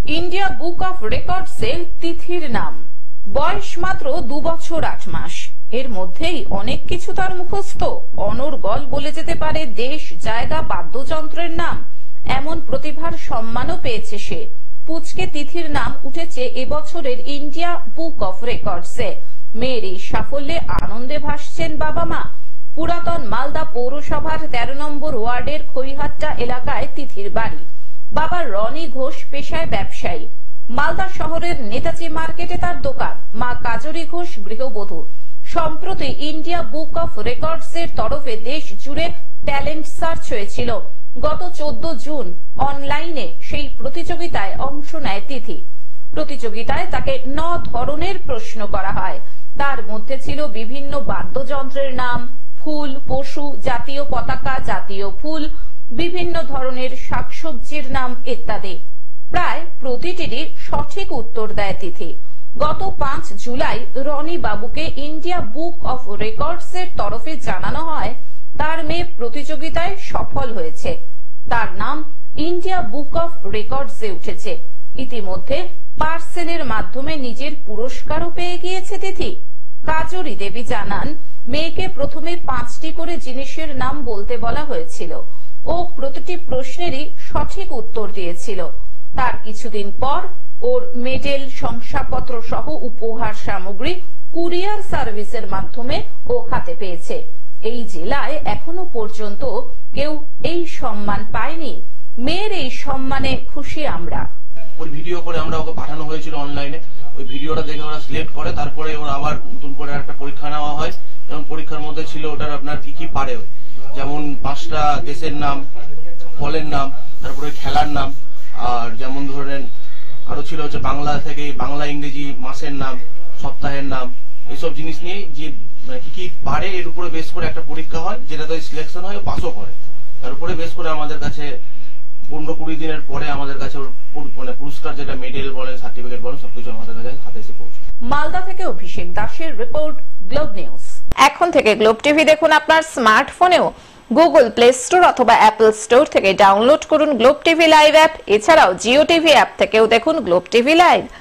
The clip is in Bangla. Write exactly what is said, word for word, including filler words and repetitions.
ইন্ডিয়া বুক অফ রেকর্ডসে তিথির নাম। বয়স মাত্র দু বছর আট মাস। এর মধ্যেই অনেক কিছু তার মুখস্থ। অনর্গল বলে যেতে পারে দেশ, জায়গা, বাদ্যযন্ত্রের নাম। এমন প্রতিভার সম্মানও পেয়েছে সে। পুচকে তিথির নাম উঠেছে এবছরের ইন্ডিয়া বুক অফ রেকর্ডসে। মেয়ের এই সাফল্যে আনন্দে ভাসছেন বাবা মা। পুরাতন মালদা পৌরসভার তেরো নম্বর ওয়ার্ডের খৈহাট্টা এলাকায় তিথির বাড়ি। বাবা রনি ঘোষ পেশায় ব্যবসায়ী। মালদা শহরের নেতাজি মার্কেটে তার দোকান। মা কাজরি ঘোষ গৃহবধূ। সম্প্রতি ইন্ডিয়া বুক অফ রেকর্ডস এর তরফে দেশ জুড়ে ট্যালেন্ট সার্চ হয়েছিল। গত চোদ্দ জুন অনলাইনে সেই প্রতিযোগিতায় অংশ নেয় তিথি। প্রতিযোগিতায় তাকে ন ধরনের প্রশ্ন করা হয়। তার মধ্যে ছিল বিভিন্ন বাদ্যযন্ত্রের নাম, ফুল, পশু, জাতীয় পতাকা, জাতীয় ফুল, বিভিন্ন ধরনের শাকসবজির নাম ইত্যাদি। প্রায় প্রতিটিরই সঠিক উত্তর দেয় তিথি। গত পাঁচ জুলাই রনি বাবুকে ইন্ডিয়া বুক অফ রেকর্ডস এর তরফে জানানো হয় তার মেয়ে প্রতিযোগিতায় সফল হয়েছে। তার নাম ইন্ডিয়া বুক অফ রেকর্ডস এ উঠেছে। ইতিমধ্যে পার্সেলের মাধ্যমে নিজের পুরস্কারও পেয়ে গিয়েছে তিথি। কাজরি দেবী জানান, মেয়েকে প্রথমে পাঁচটি করে জিনিসের নাম বলতে বলা হয়েছিল। ও প্রতিটি প্রশ্নেরই সঠিক উত্তর দিয়েছিল। তার কিছুদিন পর ওর মেডেল, শংসাপত্র সহ উপহার সামগ্রী কুরিয়ার সার্ভিসের মাধ্যমে ও হাতে পেয়েছে। এই জেলায় এখনো পর্যন্ত কেউ এই সম্মান পায়নি। মেয়ের এই সম্মানে খুশি আমরা। ওই ভিডিও করে আমরা ওকে পাঠানো হয়েছিল অনলাইনে। ওই ভিডিওটা দেখে ওরা সিলেক্ট করে, তারপরে ওরা আবার নতুন করে একটা পরীক্ষা নেওয়া হয়। যেমন পরীক্ষার মধ্যে ছিল ওটার আপনার কি কি পারে, যেমন পাঁচটা দেশের নাম, ফলের নাম, তারপরে খেলার নাম, আর যেমন ধরেন আরো ছিল হচ্ছে বাংলা থেকে বাংলা, ইংরেজি, মাসের নাম, সপ্তাহের নাম, এইসব জিনিস নিয়ে যে কি কি পারে এর উপরে বেস করে একটা পরীক্ষা হয়, যেটাতে সিলেকশন হয়, পাসও করে। তার উপরে বেস করে আমাদের কাছে পনেরো কুড়ি দিনের পরে আমাদের কাছে মানে পুরস্কার, যেটা মেডেল বলেন, সার্টিফিকেট বলেন, সবকিছু আমাদের কাছে হাতে এসে পৌঁছে। মালদা থেকে অভিষেক দাসের রিপোর্ট, গ্লোব নিউজ। এখন থেকে গ্লোব টিভি দেখুন আপনার স্মার্টফোনেও। গুগল প্লে স্টোর অথবা অ্যাপল স্টোর থেকে ডাউনলোড করুন গ্লোব টিভি লাইভ অ্যাপ। এছাড়াও জিও টিভি অ্যাপ থেকেও দেখুন গ্লোব টিভি লাইভ।